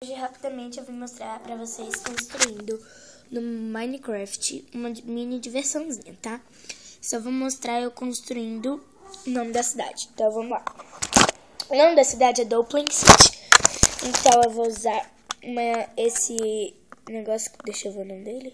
Hoje, rapidamente, eu vim mostrar pra vocês construindo no Minecraft uma mini diversãozinha, tá? Só vou mostrar eu construindo o nome da cidade. Então, vamos lá. O nome da cidade é Dumpling City. Então, eu vou usar esse negócio. Deixa eu ver o nome dele.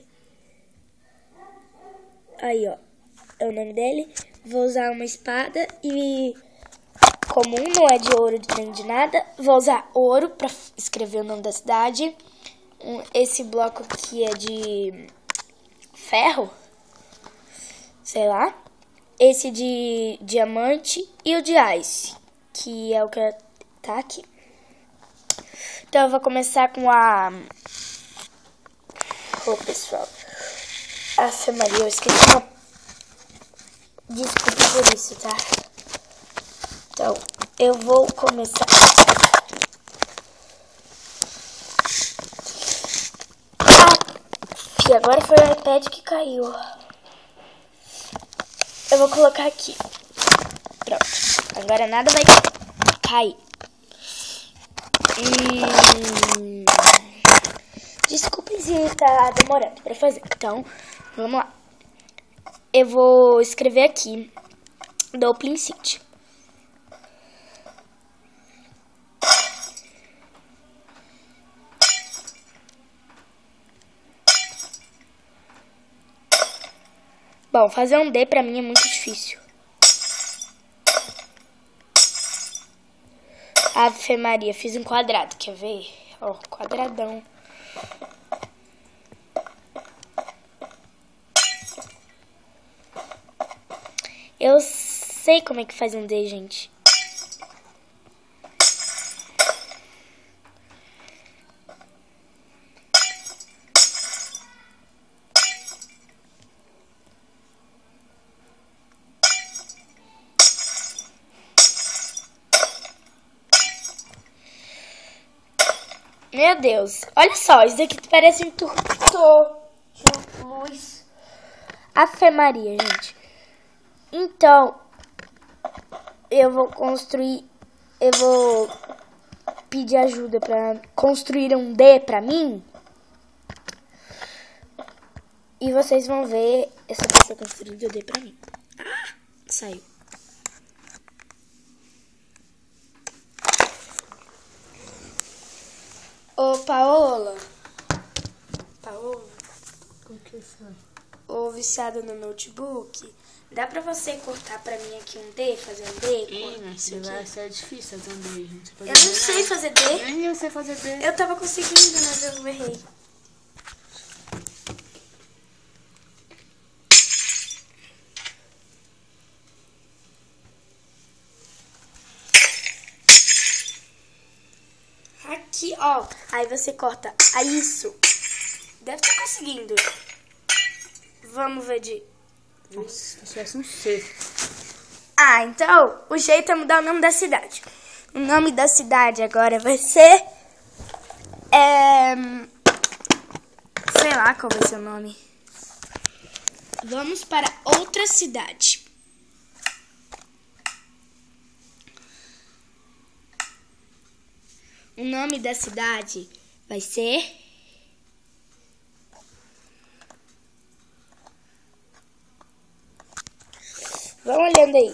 Aí, ó. É o nome dele. Vou usar uma espada e... comum, não é de ouro nem de nada. Vou usar ouro para escrever o nome da cidade. Esse bloco aqui é de ferro, sei lá. Esse de diamante e o de ice, que é o que tá aqui. Então eu vou começar com a... Ô, pessoal. Ave Maria, eu esqueci uma... Desculpa por isso, tá? Então, eu vou começar... E agora foi o iPad que caiu. Eu vou colocar aqui. Pronto. Agora nada vai cair. Desculpe se tá demorando pra fazer. Então, vamos lá. Eu vou escrever aqui Dumpling City. Bom, fazer um D pra mim é muito difícil. Ave Maria, fiz um quadrado, quer ver? Ó, quadradão. Eu sei como é que faz um D, gente. Meu Deus, olha só, isso daqui parece um interruptor de luz. Ave Maria, gente. Então, eu vou pedir ajuda pra construir um D pra mim. E vocês vão ver essa pessoa construindo o D pra mim. Ah, saiu. Ô, Paola. O que foi? Ô, viciada no notebook. Dá pra você cortar pra mim aqui um D, fazer um D? Vai ser difícil fazer um D, gente. Eu não sei fazer D. Nem eu sei fazer D. Eu tava conseguindo, mas eu errei. Aqui, ó. Aí você corta. Aí isso. Deve estar conseguindo. Vamos ver de... Nossa, isso é um C. Ah, então o jeito é mudar o nome da cidade. O nome da cidade agora vai ser... sei lá qual vai ser o nome. Vamos para outra cidade. O nome da cidade vai ser... Vão olhando aí.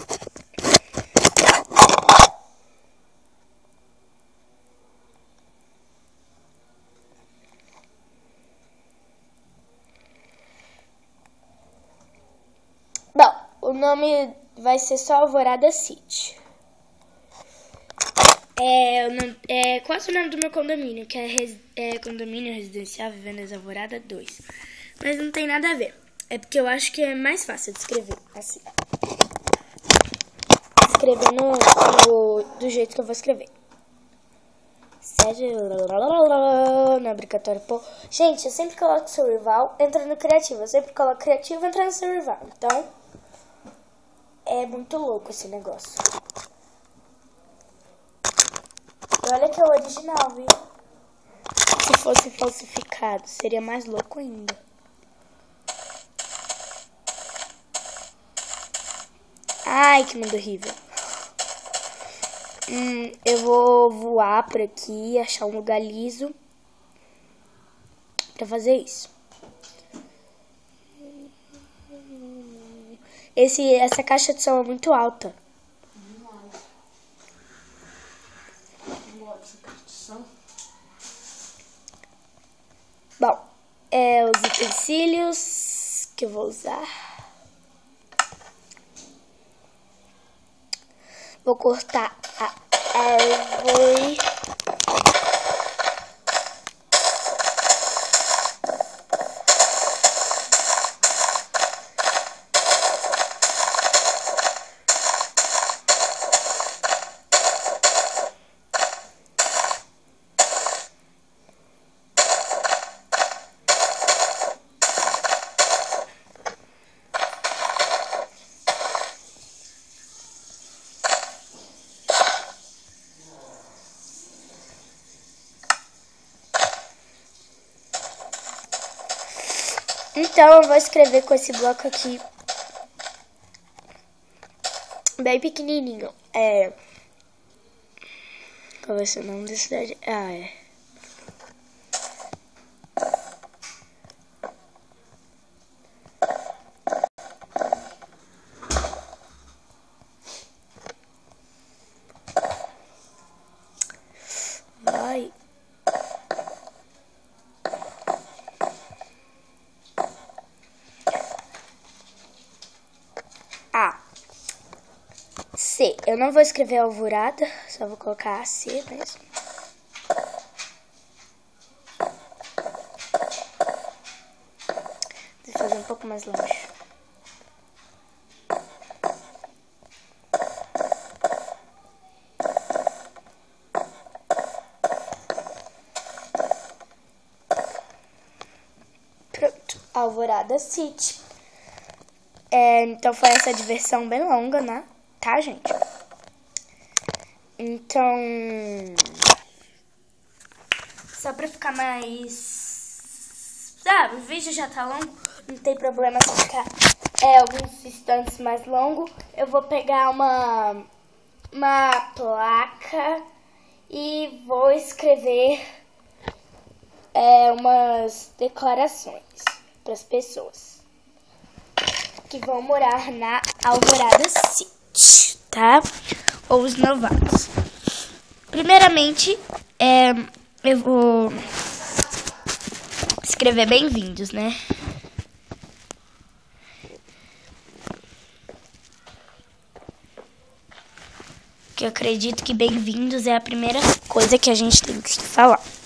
Bom, o nome vai ser só Alvorada City. Qual é o nome do meu condomínio? Que é Condomínio Residencial Vivendas Alvorada 2. Mas não tem nada a ver. É porque eu acho que é mais fácil de escrever assim. Escrevendo do jeito que eu vou escrever. Não é obrigatório pôr. Gente, eu sempre coloco survival, entra no criativo. Eu sempre coloco criativo, entra no survival. Então, é muito louco esse negócio. E olha que é o original, viu? Se fosse falsificado, seria mais louco ainda. Ai, que mundo horrível. Eu vou voar por aqui, achar um lugar liso pra fazer isso. Essa caixa de som é muito alta. Bom, os utensílios que eu vou usar. Vou cortar a árvore. Então, eu vou escrever com esse bloco aqui, bem pequenininho. Qual vai ser o nome da cidade? Vai. C. Eu não vou escrever alvorada, só vou colocar C mesmo. Vou fazer um pouco mais longe. Pronto. Alvorada City. Então foi essa diversão bem longa, né? Tá, gente? Então, só pra ficar mais... Sabe, o vídeo já tá longo, não tem problema se ficar alguns instantes mais longo. Eu vou pegar uma placa e vou escrever umas declarações pras pessoas que vão morar na Alvorada City, tá? Ou os novatos. Primeiramente, eu vou escrever bem-vindos, né? Que eu acredito que bem-vindos é a primeira coisa que a gente tem que falar.